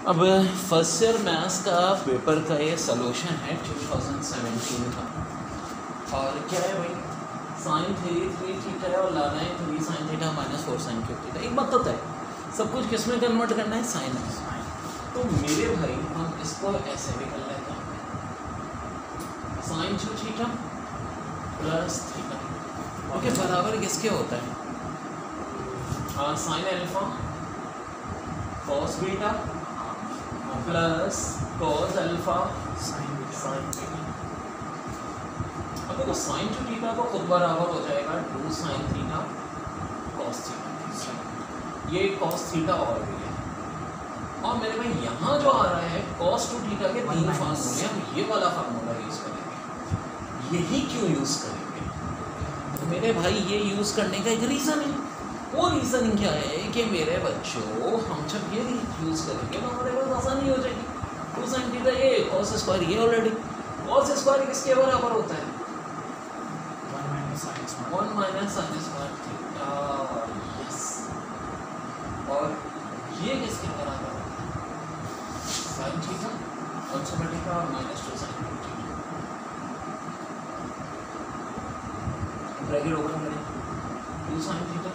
अब first year maths का paper का ये सलूशन है 2017 का। और क्या है भाई, साइन 3 थीटा है और लाना है 3 sine theta minus 4 sine cube theta. एक बात तो है, सब कुछ किस में कन्वर्ट करना है, साइन में। तो मेरे भाई हम इसको ऐसे भी कर लेते हैं, sine 2 theta plus theta okay बराबर किसके होता है, sine alpha cos beta plus cos alpha sine theta. अब देखो साइन 2 थीटा तो खुद बराबर हो जाएगा 2 साइन थीटा कॉस थीटा, ये कॉस थीटा और भी है। और मेरे भाई यहाँ जो आ रहा है कॉस 2 थीटा के 3 फार्मूले, हम ये वाला फार्मूला यूज़ करेंगे। यही क्यों यूज़ करेंगे, तो मेरे भाई ये यूज़ करने का एक रीज़न है। वो रीज़न क्या है कि मेरे बच्चों हम जब ये यूज़ करेंगे तो हमारे पास आसानी हो जाएगी। 2 साइन थीटा ये, कॉस स्क्वायर ये, ऑलरेडी कॉस स्क्वायर किसके बराबर होता है, 1 minus sine square theta. Yes, और ये किसके बराबर होता है, साइन थीटा कॉन्सेप्ट थीटा और minus 2 sine theta. Bracket open करें, 2 साइन थीटा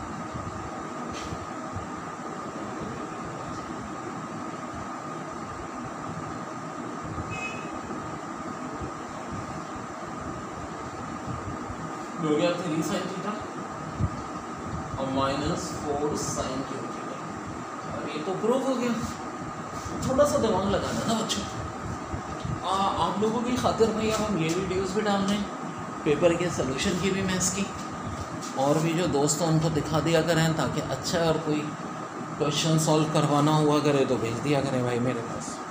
हो गया 3 साइन थीटा और माइनस 4 साइन क्यूब थीटा। और ये तो प्रूफ हो गया। थोड़ा सा दिमाग लगाना ना बच्चों, आप लोगों की खातिर भाई अब हम ये वीडियोस भी डाल रहे हैं, पेपर के सलूशन की भी, मैथ्स की, और भी जो दोस्त हैं उनको दिखा दिया करें, ताकि अच्छा और कोई क्वेश्चन सॉल्व करवाना हुआ करे तो भेज दिया करें भाई मेरे पास।